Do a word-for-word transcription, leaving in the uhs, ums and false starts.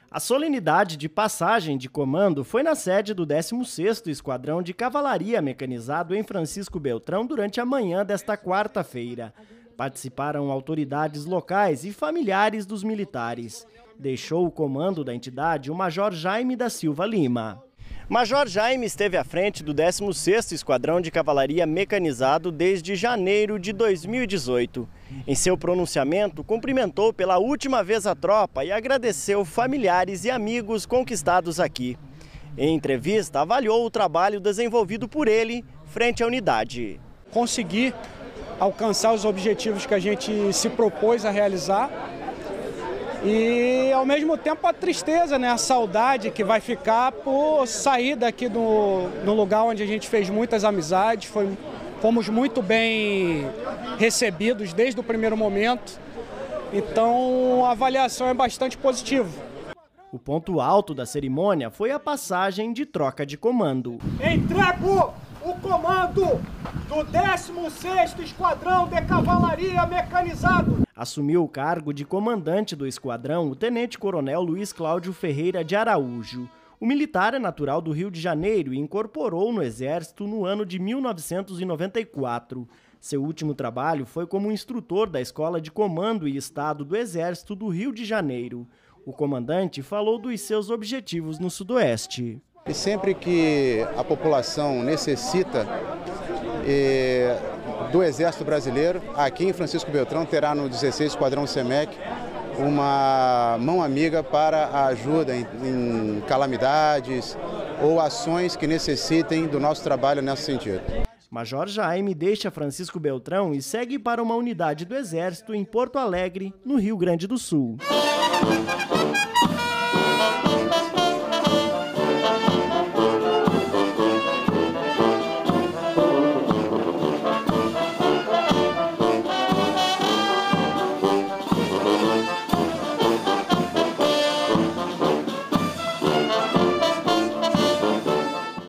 A solenidade de passagem de comando foi na sede do décimo sexto Esquadrão de Cavalaria Mecanizado em Francisco Beltrão durante a manhã desta quarta-feira. Participaram autoridades locais e familiares dos militares. Deixou o comando da entidade o Major Jaime da Silva Lima. Major Jaime esteve à frente do décimo sexto Esquadrão de Cavalaria Mecanizado desde janeiro de dois mil e dezoito. Em seu pronunciamento, cumprimentou pela última vez a tropa e agradeceu familiares e amigos conquistados aqui. Em entrevista, avaliou o trabalho desenvolvido por ele frente à unidade. Conseguir alcançar os objetivos que a gente se propôs a realizar. E, ao mesmo tempo, a tristeza, né? A saudade que vai ficar por sair daqui do, do lugar onde a gente fez muitas amizades. Foi, fomos muito bem recebidos desde o primeiro momento. Então, a avaliação é bastante positiva. O ponto alto da cerimônia foi a passagem de troca de comando. Entrego o comando do décimo sexto Esquadrão de Cavalaria Mecanizado. Assumiu o cargo de comandante do esquadrão o tenente-coronel Luiz Cláudio Ferreira de Araújo. O militar é natural do Rio de Janeiro e incorporou no Exército no ano de mil novecentos e noventa e quatro. Seu último trabalho foi como instrutor da Escola de Comando e Estado do Exército do Rio de Janeiro. O comandante falou dos seus objetivos no Sudoeste. E sempre que a população necessita eh, do Exército Brasileiro, aqui em Francisco Beltrão terá no dezesseis Esquadrão SEMEC uma mão amiga para a ajuda em, em calamidades ou ações que necessitem do nosso trabalho nesse sentido. Major Jaime deixa Francisco Beltrão e segue para uma unidade do Exército em Porto Alegre, no Rio Grande do Sul.